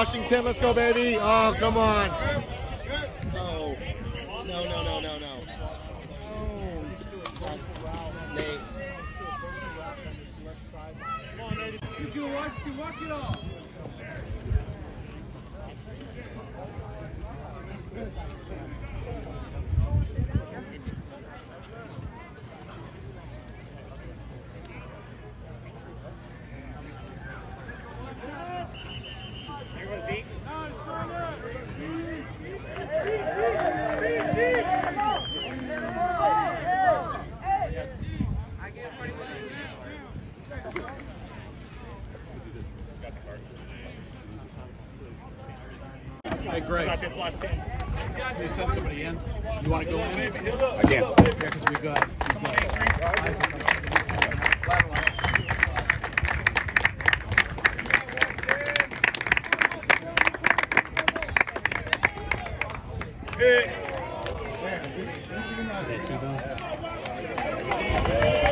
Washington, let's go, baby. Oh, come on. No. No, no, no, no, no. Oh, Nate. Come on, Nate. You do Washington, walk it off. Hey, Greg. Got this last game. Can you send somebody in? You want to go in? I can. Yeah, because we got. That's T-bone.